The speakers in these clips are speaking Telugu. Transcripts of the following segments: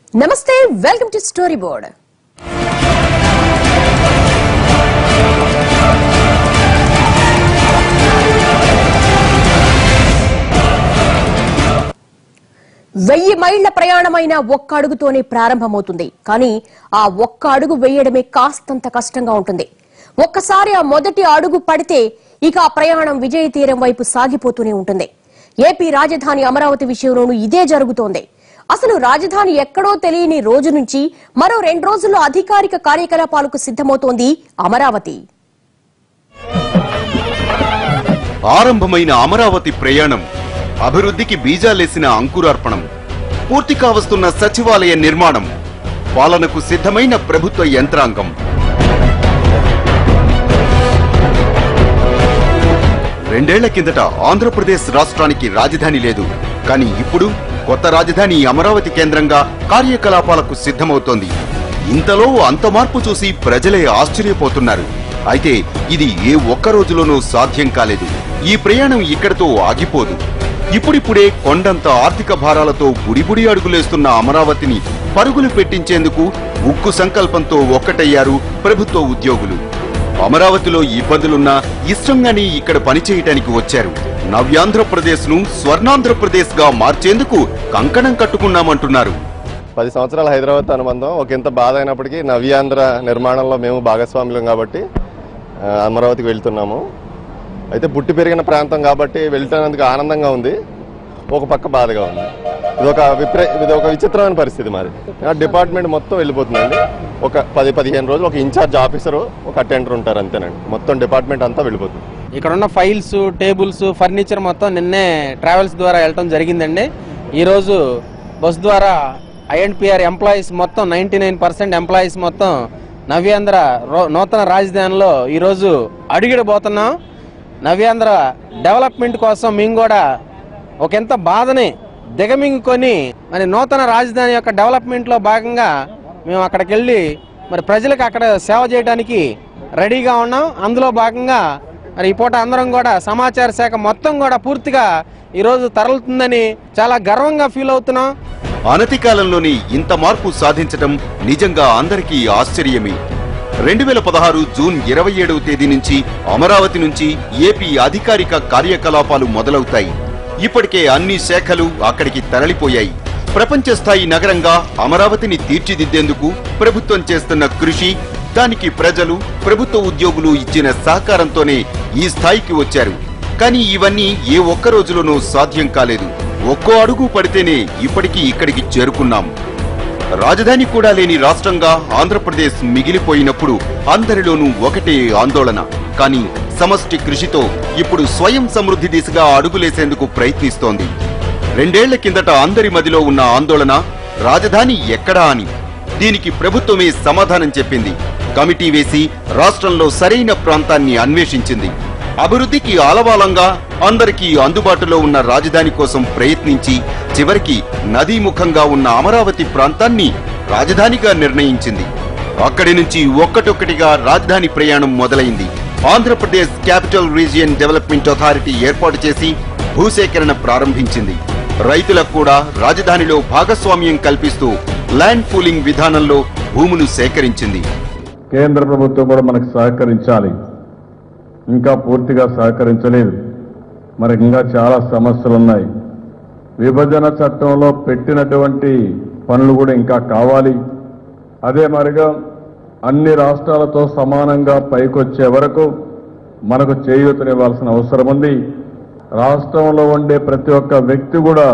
నమస్తే, వెల్కమ్ టు స్టోరీ బోర్డ్. వెయ్యి మైళ్ల ప్రయాణమైన ఒక్క అడుగుతోనే ప్రారంభమవుతుంది. కానీ ఆ ఒక్క అడుగు వేయడమే కాస్తంత కష్టంగా ఉంటుంది. ఒక్కసారి ఆ మొదటి అడుగు పడితే ఇక ఆ ప్రయాణం విజయ తీరం వైపు సాగిపోతూనే ఉంటుంది. ఏపీ రాజధాని అమరావతి విషయంలోనూ ఇదే జరుగుతోంది. అసలు రాజధాని ఎక్కడో తెలియని రోజు నుంచి మరో 2 రోజుల్లో అధికారిక కార్యకలాపాలకు సిద్ధమవుతోంది అమరావతి. ఆరంభమైన అమరావతి ప్రయాణం అభివృద్ధికి బీజాలేసిన అంకురార్పణం, పూర్తి కావస్తున్న సచివాలయ నిర్మాణం, పాలనకు సిద్ధమైన ప్రభుత్వ యంత్రాంగం. 2 ఏళ్ల కిందట ఆంధ్రప్రదేశ్ రాష్ట్రానికి రాజధాని లేదు. కానీ ఇప్పుడు కొత్త రాజధాని అమరావతి కేంద్రంగా కార్యకలాపాలకు సిద్ధమవుతోంది. ఇంతలో అంత మార్పు చూసి ప్రజలే ఆశ్చర్యపోతున్నారు. అయితే ఇది ఏ ఒక్క రోజులోనూ సాధ్యం కాలేదు. ఈ ప్రయాణం ఇక్కడితో ఆగిపోదు. ఇప్పుడిప్పుడే కొండంత ఆర్థిక భారాలతో బుడిబుడి అడుగులేస్తున్న అమరావతిని పరుగులు పెట్టించేందుకు ఉక్కు సంకల్పంతో ఒక్కటయ్యారు ప్రభుత్వ ఉద్యోగులు. అమరావతిలో ఇబ్బందులున్నా ఇష్టంగానే ఇక్కడ పనిచేయటానికి వచ్చారు. నవ్యాంధ్రప్రదేశ్ ను స్వర్ణాంధ్రప్రదేశ్ గా మార్చేందుకు కంకణం కట్టుకున్నామంటున్నారు. 10 సంవత్సరాల హైదరాబాద్ అనుబంధం ఒక ఎంత బాధ అయినప్పటికీ నవ్యాంధ్ర నిర్మాణంలో మేము భాగస్వాములం కాబట్టి అమరావతికి వెళ్తున్నాము. అయితే పుట్టి పెరిగిన ప్రాంతం కాబట్టి వెళ్తున్నందుకు ఆనందంగా ఉంది, ఒక పక్క బాధగా ఉంది. ఇది ఒక విచిత్రమైన పరిస్థితి. మరి డిపార్ట్మెంట్ మొత్తం వెళ్ళిపోతుందండి. ఒక 10-15 రోజులు ఒక ఇన్ఛార్జ్ ఆఫీసరు, ఒక అటెండర్ ఉంటారు, అంతేనండి. మొత్తం డిపార్ట్మెంట్ అంతా వెళ్ళిపోతుంది. ఇక్కడ ఉన్న ఫైల్స్, టేబుల్స్, ఫర్నిచర్ మొత్తం నిన్నే ట్రావెల్స్ ద్వారా వెళ్ళటం జరిగిందండి. ఈరోజు బస్ ద్వారా ఐఎన్పిఆర్ ఎంప్లాయీస్ మొత్తం 99% ఎంప్లాయీస్ మొత్తం నవ్యాంధ్ర నూతన రాజధానిలో ఈరోజు అడుగిడబోతున్నాం. నవ్యాంధ్ర డెవలప్మెంట్ కోసం మేము కూడా ఒకంత బాధని దిగమింగుకొని మరి నూతన రాజధాని యొక్క డెవలప్మెంట్లో భాగంగా మేము అక్కడికి వెళ్ళి మరి ప్రజలకు అక్కడ సేవ చేయడానికి రెడీగా ఉన్నాం. అందులో భాగంగా మరి ఈ పూట అందరం కూడా సమాచార శాఖ మొత్తం కూడా పూర్తిగా ఈరోజు తరలుతుందని చాలా గర్వంగా ఫీల్ అవుతున్నాం. అనతి కాలంలోని ఇంత మార్పు సాధించడం నిజంగా అందరికీ ఆశ్చర్యమే. 2016 జూన్ 27వ తేదీ నుంచి అమరావతి నుంచి ఏపీ అధికారిక కార్యకలాపాలు మొదలవుతాయి. ఇప్పటికే అన్ని శాఖలు అక్కడికి తరలిపోయాయి. ప్రపంచ స్థాయి నగరంగా అమరావతిని తీర్చిదిద్దేందుకు ప్రభుత్వం చేస్తున్న కృషి, దానికి ప్రజలు, ప్రభుత్వ ఉద్యోగులు ఇచ్చిన సహకారంతోనే ఈ స్థాయికి వచ్చారు. కానీ ఇవన్నీ ఏ ఒక్క రోజులోనూ సాధ్యం కాలేదు. ఒక్కో అడుగు పడితేనే ఇప్పటికీ ఇక్కడికి చేరుకున్నాం. రాజధాని కూడా లేని రాష్ట్రంగా ఆంధ్రప్రదేశ్ మిగిలిపోయినప్పుడు అందరిలోనూ ఒకటే ఆందోళన. కానీ సమష్టి కృషితో ఇప్పుడు స్వయం సమృద్ధి దిశగా అడుగులేసేందుకు ప్రయత్నిస్తోంది. 2 ఏళ్ల కిందట అందరి మదిలో ఉన్న ఆందోళన రాజధాని ఎక్కడా అని. దీనికి ప్రభుత్వమే సమాధానం చెప్పింది. కమిటీ వేసి రాష్ట్రంలో సరైన ప్రాంతాన్ని అన్వేషించింది. అభివృద్ధికి ఆలవాలంగా అందరికీ అందుబాటులో ఉన్న రాజధాని కోసం ప్రయత్నించి చివరికి నదీముఖంగా ఉన్న అమరావతి ప్రాంతాన్ని రాజధానిగా నిర్ణయించింది. అక్కడి నుంచి ఒక్కటొక్కటిగా రాజధాని ప్రయాణం మొదలైంది. Andhra Pradesh capital region development authority ఏర్పాటు చేసి భూసేకరణ ప్రారంభించింది. రైతులకు కూడా రాజధానిలో భాగస్వామ్యం కల్పిస్తూ ల్యాండ్ పూలింగ్ విధానంలో భూములు సేకరించింది. కేంద్ర ప్రభుత్వం కూడా మనకు సహకరించాలి. ఇంకా పూర్తిగా సహకరించలేదు. మనకి ఇంకా చాలా సమస్యలు ఉన్నాయి. విభజన చట్టంలో పెట్టినటువంటి పనులు కూడా ఇంకా కావాలి. అదే మరిగా అన్ని రాష్ట్రాలతో సమానంగా పైకొచ్చే వరకు మనకు చేయూతనివ్వాల్సిన అవసరం ఉంది. రాష్ట్రంలో ఉండే ప్రతి ఒక్క వ్యక్తి కూడా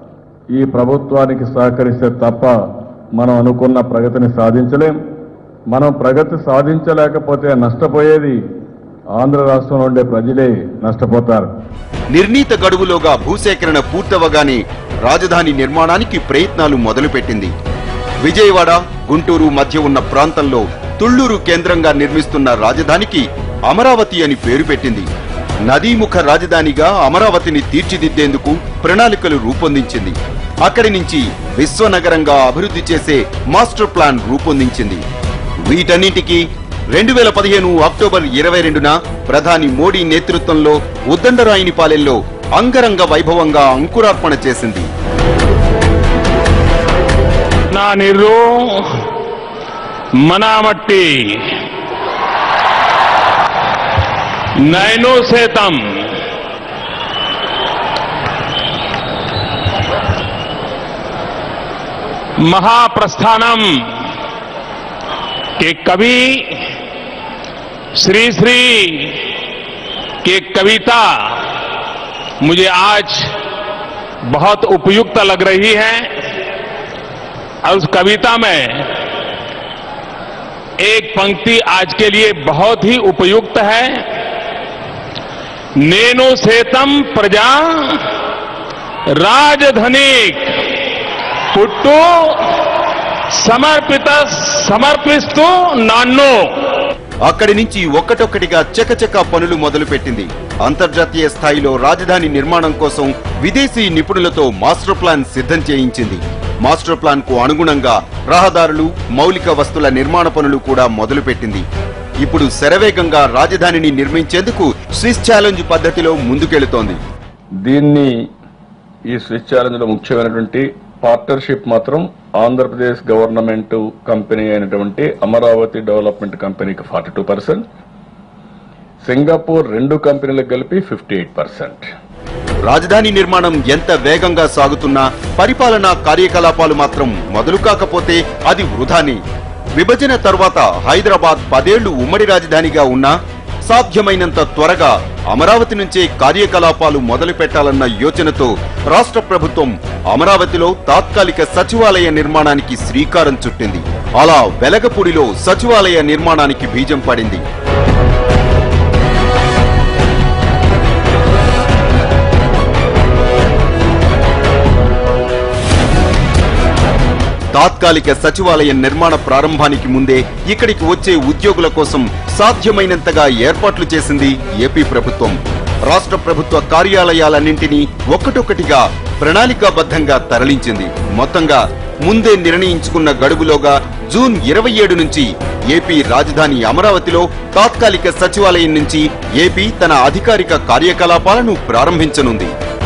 ఈ ప్రభుత్వానికి సహకరిస్తే తప్ప మనం అనుకున్న ప్రగతిని సాధించలేం. మనం ప్రగతి సాధించలేకపోతే నష్టపోయేది ఆంధ్ర రాష్ట్రంలో ఉండే ప్రజలే నష్టపోతారు. నిర్ణీత గడువులోగా భూసేకరణ పూర్తవగానే రాజధాని నిర్మాణానికి ప్రయత్నాలు మొదలుపెట్టింది. విజయవాడ, గుంటూరు మధ్య ఉన్న ప్రాంతంలో తుళ్లూరు కేంద్రంగా నిర్మిస్తున్న రాజధానికి అమరావతి అని పేరు పెట్టింది. నదీముఖ రాజధానిగా అమరావతిని తీర్చిదిద్దేందుకు ప్రణాళికలు రూపొందించింది. అక్కడి నుంచి విశ్వనగరంగా అభివృద్ధి చేసే మాస్టర్ ప్లాన్ రూపొందించింది. వీటన్నింటికీ 2015 అక్టోబర్ 22న ప్రధాని మోడీ నేతృత్వంలో ఉద్దండరాయునిపాలెంలో అంగరంగ వైభవంగా అంకురార్పణ చేసింది. పొన్నానిరు మనామట్టి నైను సేతం महाप्रस्थानम के कवि श्री श्री के कविता मुझे आज बहुत उपयुक्त लग रही है और उस कविता में एक पंक्ति आज के लिए बहुत ही उपयुक्त है। नेनु सेतम प्रजा राजधनिक పుట్టు సమర్పిస్తూ నాన్ను. అక్కడి నుంచి ఒక్కటొక్కటిగా చకచక పనులు మొదలుపెట్టింది. అంతర్జాతీయ స్థాయిలో రాజధాని నిర్మాణం కోసం విదేశీ నిపుణులతో మాస్టర్ ప్లాన్ సిద్ధం చేయించింది. మాస్టర్ ప్లాన్ కు అనుగుణంగా రహదారులు, మౌలిక వస్తుల నిర్మాణ పనులు కూడా మొదలుపెట్టింది. ఇప్పుడు శరవేగంగా రాజధానిని నిర్మించేందుకు స్విస్ ఛాలెంజ్ పద్ధతిలో ముందుకెళుతోంది. దీన్ని ఈ స్విస్ ఛాలెంజ్ లో ముఖ్యమైనటువంటి పార్ట్నర్షిప్ మాత్రం ఆంధ్రప్రదేశ్ గవర్నమెంట్ కంపెనీ అయినటువంటి అమరావతి డెవలప్మెంట్ కంపెనీకి 42%, సింగపూర్ 2 కంపెనీలకు కలిపి 58%. రాజధాని నిర్మాణం ఎంత వేగంగా సాగుతున్నా పరిపాలనా కార్యకలాపాలు మాత్రం మొదలు కాకపోతే అది వృధాని. విభజన తర్వాత హైదరాబాద్ 10 ఏళ్లు ఉమ్మడి రాజధానిగా ఉన్నా సాధ్యమైనంత త్వరగా అమరావతి నుంచే కార్యకలాపాలు మొదలు పెట్టాలన్న యోచనతో రాష్ట్ర ప్రభుత్వం అమరావతిలో తాత్కాలిక సచివాలయ నిర్మాణానికి శ్రీకారం చుట్టింది. అలా వెలగపూడిలో సచివాలయ నిర్మాణానికి బీజం పడింది. తాత్కాలిక సచివాలయ నిర్మాణ ప్రారంభానికి ముందే ఇక్కడికి వచ్చే ఉద్యోగుల కోసం సాధ్యమైనంతగా ఏర్పాట్లు చేసింది ఏపీ ప్రభుత్వం. రాష్ట్ర ప్రభుత్వ కార్యాలయాలన్నింటినీ ఒక్కటొక్కటిగా ప్రణాళికాబద్ధంగా తరలించింది. మొత్తంగా ముందే నిర్ణయించుకున్న గడువులోగా జూన్ 27 నుంచి ఏపీ రాజధాని అమరావతిలో తాత్కాలిక సచివాలయం నుంచి ఏపీ తన అధికారిక కార్యకలాపాలను ప్రారంభించనుంది.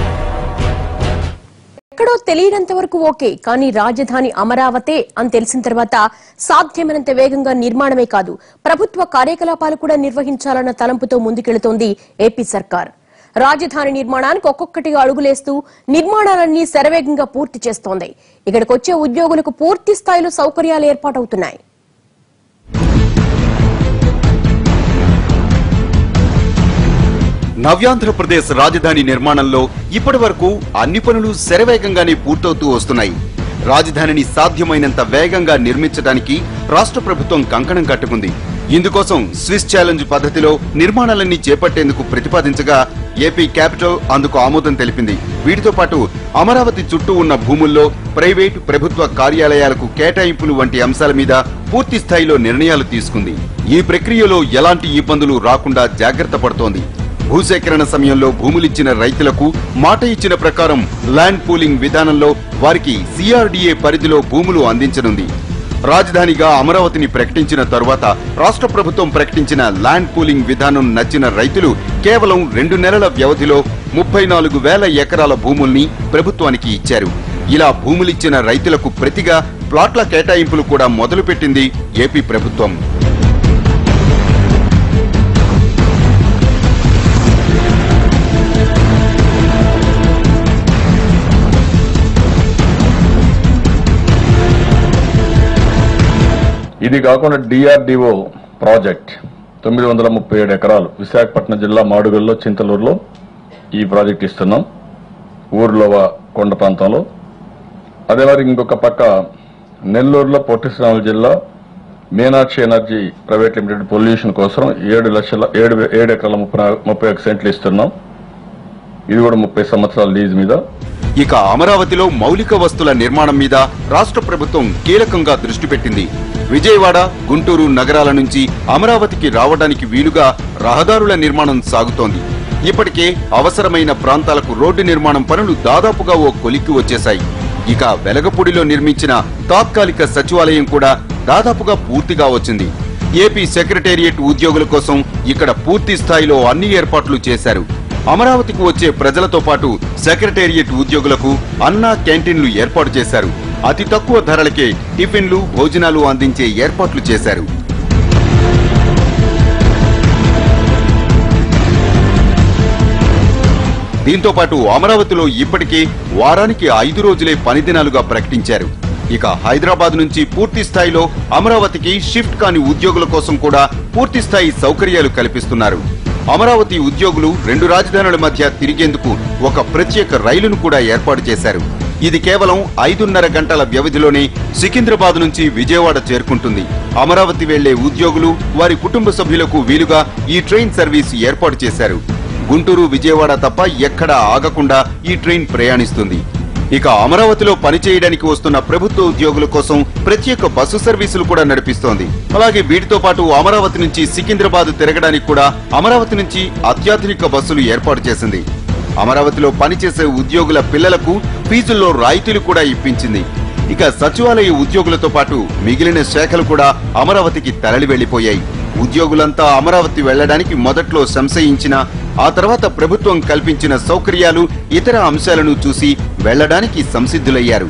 ఎక్కడో తెలియనంత వరకు ఓకే, కానీ రాజధాని అమరావతే అని తెలిసిన తర్వాత సాధ్యమైనంత వేగంగా నిర్మాణమే కాదు, ప్రభుత్వ కార్యకలాపాలు కూడా నిర్వహించాలన్న తలంపుతో ముందుకెళుతోంది ఏపీ సర్కార్. రాజధాని నిర్మాణానికి ఒక్కొక్కటిగా అడుగులేస్తూ నిర్మాణాలన్నీ శరవేగంగా పూర్తి చేస్తోంది. ఇక్కడికి వచ్చే ఉద్యోగులకు పూర్తి స్థాయిలో సౌకర్యాలు ఏర్పాటవుతున్నాయి. నవ్యాంధ్రప్రదేశ్ రాజధాని నిర్మాణంలో ఇప్పటి వరకు అన్ని పనులు శరవేగంగానే పూర్తవుతూ వస్తున్నాయి. రాజధానిని సాధ్యమైనంత వేగంగా నిర్మించడానికి రాష్ట్ర ప్రభుత్వం కంకణం కట్టుకుంది. ఇందుకోసం స్విస్ ఛాలెంజ్ పద్ధతిలో నిర్మాణాలన్నీ చేపట్టేందుకు ప్రతిపాదించగా ఏపీ క్యాపిటల్ అందుకు ఆమోదం తెలిపింది. వీటితో పాటు అమరావతి చుట్టూ ఉన్న భూముల్లో ప్రైవేటు, ప్రభుత్వ కార్యాలయాలకు కేటాయింపులు వంటి అంశాల మీద పూర్తి స్థాయిలో నిర్ణయాలు తీసుకుంది. ఈ ప్రక్రియలో ఎలాంటి ఇబ్బందులు రాకుండా జాగ్రత్త పడుతోంది. భూసేకరణ సమయంలో భూములిచ్చిన రైతులకు మాట ఇచ్చిన ప్రకారం ల్యాండ్ పూలింగ్ విధానంలో వారికి సిఆర్డీఏ పరిధిలో భూములు అందించనుంది. రాజధానిగా అమరావతిని ప్రకటించిన తరువాత రాష్ట్ర ప్రభుత్వం ప్రకటించిన ల్యాండ్ పూలింగ్ విధానం నచ్చిన రైతులు కేవలం 2 నెలల వ్యవధిలో 34,000 ఎకరాల భూముల్ని ప్రభుత్వానికి ఇచ్చారు. ఇలా భూములిచ్చిన రైతులకు ప్రతిగా ప్లాట్ల కేటాయింపులు కూడా మొదలుపెట్టింది ఏపీ ప్రభుత్వం. ఇది కాకుండా డిఆర్డిఓ ప్రాజెక్ట్ 937 ఎకరాలు విశాఖపట్నం జిల్లా మాడుగుల్లో, చింతలూరులో ఈ ప్రాజెక్ట్ ఇస్తున్నాం, ఊర్లో కొండ ప్రాంతంలో. అదే మరి ఇంకొక పక్క నెల్లూరులో పొట్టి శ్రీరాములు జిల్లా Meenakshi energy private limited pollution కోసం 7 ఎకరాల 31 సెంట్లు ఇస్తున్నాం. ఇది కూడా 30 సంవత్సరాల లీజ్ మీద. ఇక అమరావతిలో మౌలిక వస్తుల నిర్మాణం మీద రాష్ట్ర ప్రభుత్వం కీలకంగా దృష్టి పెట్టింది. విజయవాడ, గుంటూరు నగరాల నుంచి అమరావతికి రావడానికి వీలుగా రహదారుల నిర్మాణం సాగుతోంది. ఇప్పటికే అవసరమైన ప్రాంతాలకు రోడ్డు నిర్మాణం పనులు దాదాపుగా ఓ కొలిక్కి వచ్చేశాయి. ఇక వెలగపూడిలో నిర్మించిన తాత్కాలిక సచివాలయం కూడా దాదాపుగా పూర్తిగా వచ్చింది. ఏపీ సెక్రటేరియట్ ఉద్యోగుల కోసం ఇక్కడ పూర్తి స్థాయిలో అన్ని ఏర్పాట్లు చేశారు. అమరావతికి వచ్చే ప్రజలతో పాటు సెక్రటేరియట్ ఉద్యోగులకు అన్నా క్యాంటీన్లు ఏర్పాటు చేశారు. అతి తక్కువ ధరలకే టిఫిన్లు, భోజనాలు అందించే ఏర్పాట్లు చేశారు. దీంతో పాటు అమరావతిలో ఇప్పటికే వారానికి 5 రోజులే పని దినాలుగా ప్రకటించారు. ఇక హైదరాబాద్ నుంచి పూర్తి స్థాయిలో అమరావతికి షిఫ్ట్ కాని ఉద్యోగుల కోసం కూడా పూర్తి స్థాయి సౌకర్యాలు కల్పిస్తున్నారు. అమరావతి ఉద్యోగులు 2 రాజధానుల మధ్య తిరిగేందుకు ఒక ప్రత్యేక రైలును కూడా ఏర్పాటు చేశారు. ఇది కేవలం 5.5 గంటల వ్యవధిలోనే సికింద్రాబాద్ నుంచి విజయవాడ చేరుకుంటుంది. అమరావతి వెళ్లే ఉద్యోగులు, వారి కుటుంబ సభ్యులకు వీలుగా ఈ ట్రైన్ సర్వీస్ ఏర్పాటు చేశారు. గుంటూరు, విజయవాడ తప్ప ఎక్కడా ఆగకుండా ఈ ట్రైన్ ప్రయాణిస్తుంది. ఇక అమరావతిలో పనిచేయడానికి వస్తున్న ప్రభుత్వ ఉద్యోగుల కోసం ప్రత్యేక బస్సు సర్వీసులు కూడా నడిపిస్తోంది. అలాగే వీటితో పాటు అమరావతి నుంచి సికింద్రాబాద్ తిరగడానికి కూడా అమరావతి నుంచి అత్యాధునిక బస్సులు ఏర్పాటు చేసింది. అమరావతిలో పనిచేసే ఉద్యోగుల పిల్లలకు ఫీజుల్లో రాయితీలు కూడా ఇప్పించింది. ఇక సచివాలయ ఉద్యోగులతో పాటు మిగిలిన శాఖలు కూడా అమరావతికి తరలి వెళ్లిపోయాయి. ఉద్యోగులంతా అమరావతి వెళ్లడానికి మొదట్లో సంశయించినా ఆ తర్వాత ప్రభుత్వం కల్పించిన సౌకర్యాలు, ఇతర అంశాలను చూసి వెళ్లడానికి సంసిద్ధులయ్యారు.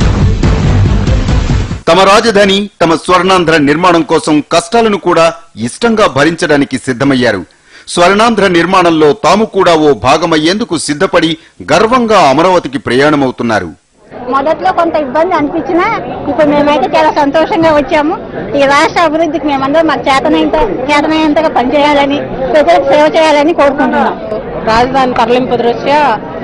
తమ రాజధాని, తమ స్వర్ణాంధ్ర నిర్మాణం కోసం కష్టాలను కూడా ఇష్టంగా భరించడానికి సిద్ధమయ్యారు. స్వర్ణాంధ్ర నిర్మాణంలో తాము కూడా ఓ భాగమయ్యేందుకు సిద్ధపడి గర్వంగా అమరావతికి ప్రయాణమవుతున్నారు. మొదట్లో కొంత ఇబ్బంది అనిపించినా ఇప్పుడు మేమైతే చాలా సంతోషంగా వచ్చాము. ఈ రాష్ట్ర అభివృద్ధికి మేమందరం మాకు చేతనైనంతగా పనిచేయాలని, ప్రజలకు సేవ చేయాలని కోరుకుంటున్నాం. రాజధాని తరలింపు దృష్ట్యా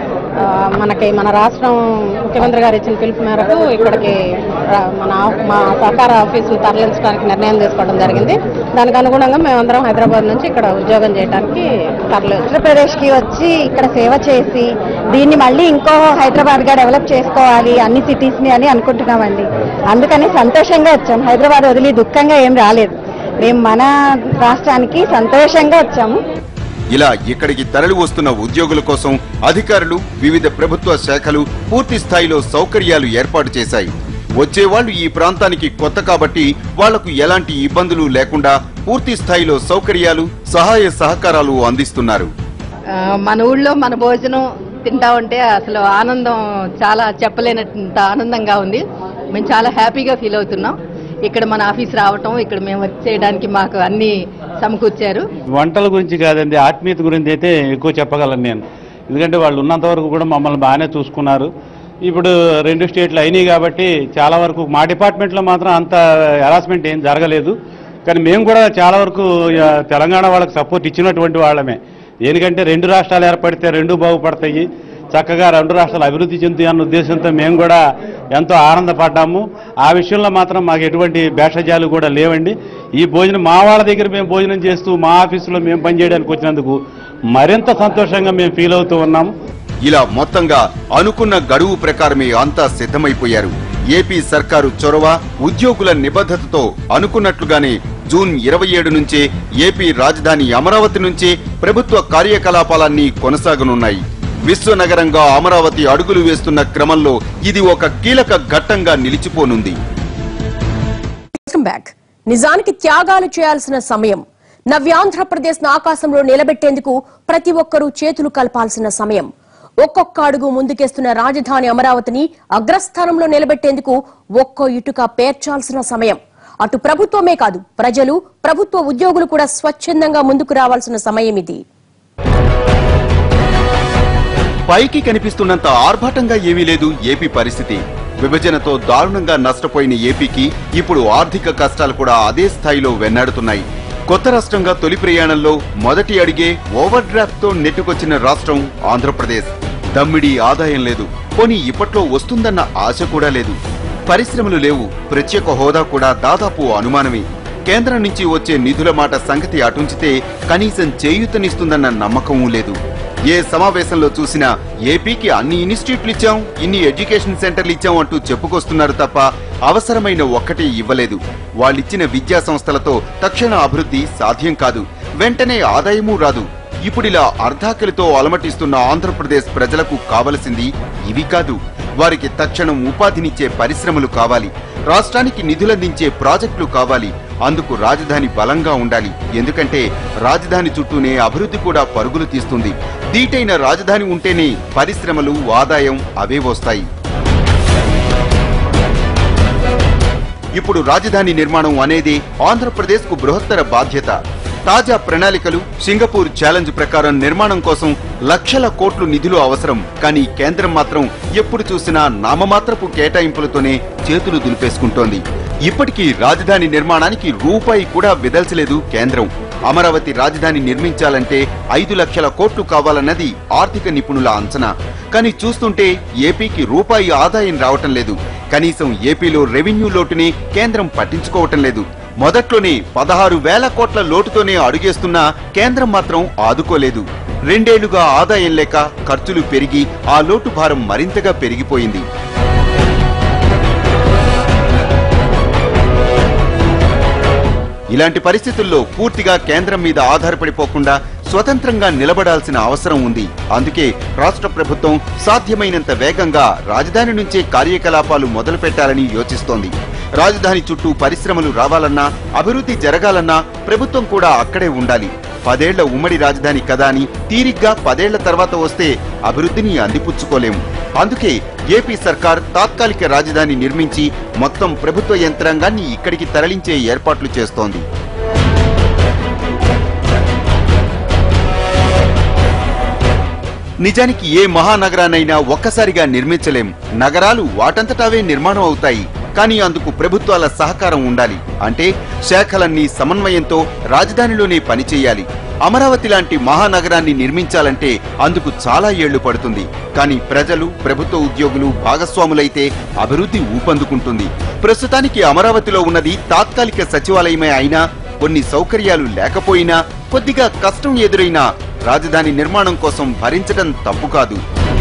మన రాష్ట్రం ముఖ్యమంత్రి గారు ఇచ్చిన పిలుపు మేరకు ఇక్కడికి మా సహకార ఆఫీసులు తరలించడానికి నిర్ణయం తీసుకోవడం జరిగింది. దానికి అనుగుణంగా మేమందరం హైదరాబాద్ నుంచి ఇక్కడ ఉద్యోగం చేయడానికి ఆంధ్రప్రదేశ్కి వచ్చి ఇక్కడ సేవ చేసి దీన్ని మళ్ళీ ఇంకో హైదరాబాద్ గా డెవలప్ చేసుకోవాలి అన్ని సిటీస్ ని అని అనుకుంటున్నామండి. అందుకని సంతోషంగా వచ్చాము. హైదరాబాద్ వదిలి దుఃఖంగా ఏం రాలేదు. మేము మన రాష్ట్రానికి సంతోషంగా వచ్చాము. ఇలా ఇక్కడికి తరలి వస్తున్న ఉద్యోగుల కోసం అధికారులు, వివిధ ప్రభుత్వ శాఖలు పూర్తి స్థాయిలో సౌకర్యాలు ఏర్పాటు చేశాయి. వచ్చేవాళ్లు ఈ ప్రాంతానికి కొత్త కాబట్టి వాళ్లకు ఎలాంటి ఇబ్బందులు లేకుండా పూర్తి స్థాయిలో సౌకర్యాలు, సహాయ సహకారాలు అందిస్తున్నారు. మన ఊళ్ళో మన భోజనం తింటా ఉంటే అసలు ఆనందం చాలా చెప్పలేనంత ఆనందంగా ఉంది. మేము చాలా హ్యాపీగా ఫీల్ అవుతున్నాం. ఇక్కడ మన ఆఫీస్ రావటం, ఇక్కడ మేము వర్క్ చేయడానికి మాకు అన్ని సమకూర్చారు. వంటల గురించి కాదండి, ఆత్మీయత గురించి అయితే ఎక్కువ చెప్పగలను నేను. ఎందుకంటే వాళ్ళు ఉన్నంత వరకు కూడా మమ్మల్ని బాగానే చూసుకున్నారు. ఇప్పుడు 2 స్టేట్లు అయినాయి కాబట్టి చాలా వరకు మా డిపార్ట్మెంట్లో మాత్రం అంత హెరాస్మెంట్ ఏం జరగలేదు. కానీ మేము కూడా చాలా వరకు తెలంగాణ వాళ్ళకి సపోర్ట్ ఇచ్చినటువంటి వాళ్ళమే. ఎందుకంటే 2 రాష్ట్రాలు ఏర్పడితే 2 బాగుపడతాయి, చక్కగా 2 రాష్ట్రాలు అభివృద్ధి చెందుతాయి అన్న ఉద్దేశంతో మేము కూడా ఎంతో ఆనందపడ్డాము. ఆ విషయంలో మాత్రం మాకు ఎటువంటి భేషజాలు కూడా లేవండి. ఈ భోజనం మా వాళ్ళ దగ్గర మేము భోజనం చేస్తూ మా ఆఫీసులో మేము పనిచేయడానికి వచ్చినందుకు మరింత సంతోషంగా మేము ఫీల్ అవుతూ ఉన్నాము. ఇలా మొత్తంగా అనుకున్న గడువు ప్రకారమే అంతా సిద్ధమైపోయారు. ఏపీ సర్కారు చొరవ, ఉద్యోగుల నిబద్ధతతో అనుకున్నట్లుగానే జూన్ 27 నుంచే ఏపీ రాజధాని అమరావతి నుంచే ప్రభుత్వ కార్యకలాపాలన్నీ కొనసాగనున్నాయి. విశ్వనగరంగా అమరావతి అడుగులు వేస్తున్న క్రమంలో ఇది ఒక కీలక ఘట్టంగా నిలిచిపోనుంది. నిజానికి త్యాగాలు చేయాల్సిన సమయం. నవ్యాంధ్రప్రదేశ్ ఆకాశంలో నిలబెట్టేందుకు ప్రతి ఒక్కరూ చేతులు కలపాల్సిన సమయం. ఒక్కొక్క అడుగు ముందుకేస్తున్న రాజధాని అమరావతిని అగ్రస్థానంలో నిలబెట్టేందుకు ఒక్కో ఇటుక పేర్చాల్సిన సమయం. అటు ప్రభుత్వమే కాదు, ప్రజలు, ప్రభుత్వ ఉద్యోగులు కూడా స్వచ్ఛందంగా ముందుకు రావాల్సిన సమయం ఇది. పైకి కనిపిస్తున్నంత ఆర్భాటంగా ఏమీ లేదు ఏపీ పరిస్థితి. విభజనతో దారుణంగా నష్టపోయిన ఏపీకి ఇప్పుడు ఆర్థిక కష్టాలు కూడా అదే స్థాయిలో వెన్నాడుతున్నాయి. కొత్త రాష్ట్రంగా తొలి ప్రయాణంలో మొదటి అడిగే ఓవర్ డ్రాఫ్ట్ తో నెట్టుకొచ్చిన రాష్ట్రం ఆంధ్రప్రదేశ్. దమ్మిడి ఆదాయం లేదు, పోనీ ఇప్పట్లో వస్తుందన్న ఆశ కూడా లేదు. పరిశ్రమలు లేవు, ప్రత్యేక హోదా కూడా దాదాపు అనుమానమే. కేంద్రం నుంచి వచ్చే నిధుల మాట సంగతి అటుంచితే కనీసం చేయూతనిస్తుందన్న నమ్మకమూ లేదు. ఏ సమావేశంలో చూసినా ఏపీకి అన్ని ఇన్స్టిట్యూట్లు ఇచ్చాం, ఇన్ని ఎడ్యుకేషన్ సెంటర్లు ఇచ్చాం అంటూ చెప్పుకొస్తున్నారు తప్ప అవసరమైన ఒక్కటి ఇవ్వలేదు. వాళ్ళిచ్చిన విద్యా సంస్థలతో తక్షణ అభివృద్ధి సాధ్యం కాదు, వెంటనే ఆదాయమూ రాదు. ఇప్పుడిలా అర్ధాకలితో అలమటిస్తున్న ఆంధ్రప్రదేశ్ ప్రజలకు కావలసింది ఇవి కాదు. వారికి తక్షణం ఉపాధినిచ్చే పరిశ్రమలు కావాలి, రాష్ట్రానికి నిధులందించే ప్రాజెక్టులు కావాలి. అందుకు రాజధాని బలంగా ఉండాలి. ఎందుకంటే రాజధాని చుట్టూనే అభివృద్ధి కూడా పరుగులు తీస్తుంది. దీటైన రాజధాని ఉంటేనే పరిశ్రమలు, ఆదాయం అవే వస్తాయి. ఇప్పుడు రాజధాని నిర్మాణం అనేది ఆంధ్రప్రదేశ్కు బృహత్తర బాధ్యత. తాజా ప్రణాళికలు, సింగపూర్ ఛాలెంజ్ ప్రకారం నిర్మాణం కోసం లక్షల కోట్లు నిధులు అవసరం. కానీ కేంద్రం మాత్రం ఎప్పుడు చూసినా నామమాత్రపు కేటాయింపులతోనే చేతులు దులిపేసుకుంటోంది. ఇప్పటికీ రాజధాని నిర్మాణానికి రూపాయి కూడా విదల్చలేదు కేంద్రం. అమరావతి రాజధాని నిర్మించాలంటే 5 లక్షల కోట్లు కావాలన్నది ఆర్థిక నిపుణుల అంచనా. కానీ చూస్తుంటే ఏపీకి రూపాయి ఆదాయం రావటం లేదు. కనీసం ఏపీలో రెవెన్యూ లోటుని కేంద్రం పట్టించుకోవటం లేదు. మొదట్లోనే 16,000 కోట్ల లోటుతోనే అడుగేస్తున్నా కేంద్రం మాత్రం ఆదుకోలేదు. 2 ఏళ్లుగా ఆదాయం లేక ఖర్చులు పెరిగి ఆ లోటు భారం మరింతగా పెరిగిపోయింది. ఇలాంటి పరిస్థితుల్లో పూర్తిగా కేంద్రం మీద ఆధారపడిపోకుండా స్వతంత్రంగా నిలబడాల్సిన అవసరం ఉంది. అందుకే రాష్ట్ర ప్రభుత్వం సాధ్యమైనంత వేగంగా రాజధాని నుంచే కార్యకలాపాలు మొదలు పెట్టాలని యోచిస్తోంది. రాజధాని చుట్టూ పరిశ్రమలు రావాలన్నా, అభివృద్ధి జరగాలన్నా ప్రభుత్వం కూడా అక్కడే ఉండాలి. 10 ఏళ్ల ఉమ్మడి రాజధాని కదా అని తీరిగ్గా 10 ఏళ్ల తర్వాత వస్తే అభివృద్ధిని అందిపుచ్చుకోలేము. అందుకే ఏపీ సర్కార్ తాత్కాలిక రాజధాని నిర్మించి మొత్తం ప్రభుత్వ యంత్రాంగాన్ని ఇక్కడికి తరలించే ఏర్పాట్లు చేస్తోంది. నిజానికి ఏ మహానగరాన్నైనా ఒక్కసారిగా నిర్మించలేం. నగరాలు వాటంతటావే నిర్మాణం అవుతాయి. కానీ అందుకు ప్రభుత్వాల సహకారం ఉండాలి. అంటే శాఖలన్నీ సమన్వయంతో రాజధానిలోనే పనిచేయాలి. అమరావతి లాంటి మహానగరాన్ని నిర్మించాలంటే అందుకు చాలా ఏళ్లు పడుతుంది. కానీ ప్రజలు, ప్రభుత్వ ఉద్యోగులు భాగస్వాములైతే అభివృద్ధి ఊపందుకుంటుంది. ప్రస్తుతానికి అమరావతిలో ఉన్నది తాత్కాలిక సచివాలయమే అయినా, కొన్ని సౌకర్యాలు లేకపోయినా, కొద్దిగా కష్టం ఎదురైనా రాజధాని నిర్మాణం కోసం భరించడం తప్పు కాదు.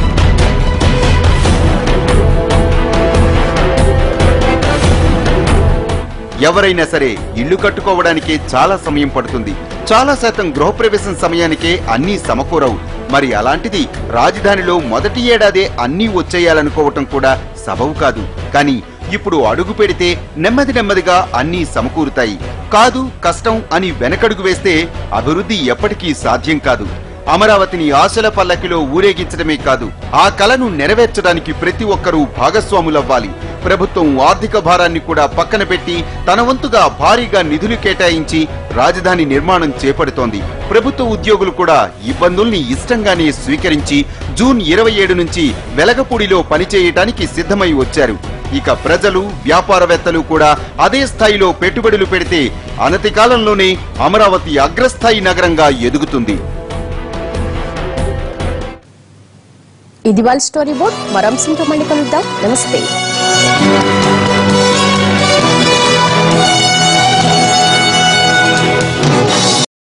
ఎవరైనా సరే ఇళ్లు కట్టుకోవడానికే చాలా సమయం పడుతుంది. చాలా శాతం గృహప్రవేశం సమయానికే అన్నీ సమకూరవు. మరి అలాంటిది రాజధానిలో మొదటి ఏడాదే అన్నీ వచ్చేయాలనుకోవటం కూడా సబబు కాదు. కానీ ఇప్పుడు అడుగు పెడితే నెమ్మదిగా అన్నీ సమకూరుతాయి. కాదు, కష్టం అని వెనకడుగు వేస్తే అభివృద్ధి ఎప్పటికీ సాధ్యం కాదు. అమరావతిని ఆశల పల్లకిలో ఊరేగించడమే కాదు, ఆ కలను నెరవేర్చడానికి ప్రతి ఒక్కరూ భాగస్వాములవ్వాలి. ప్రభుత్వం ఆర్థిక భారాన్ని కూడా పక్కన పెట్టి తన వంతుగా భారీగా నిధులు కేటాయించి రాజధాని నిర్మాణం చేపడుతోంది. ప్రభుత్వ ఉద్యోగులు కూడా ఇబ్బందుల్ని ఇష్టంగానే స్వీకరించి జూన్ 27 నుంచి వెలగపూడిలో పనిచేయటానికి సిద్ధమై వచ్చారు. ఇక ప్రజలు, వ్యాపారవేత్తలు కూడా అదే స్థాయిలో పెట్టుబడులు పెడితే అనతి కాలంలోనే అమరావతి అగ్రస్థాయి నగరంగా ఎదుగుతుంది. ఇది వాళ్ళ స్టోరీ బోర్డ్. మరో అంశంతో మళ్ళీ కలుద్దాం. నమస్తే.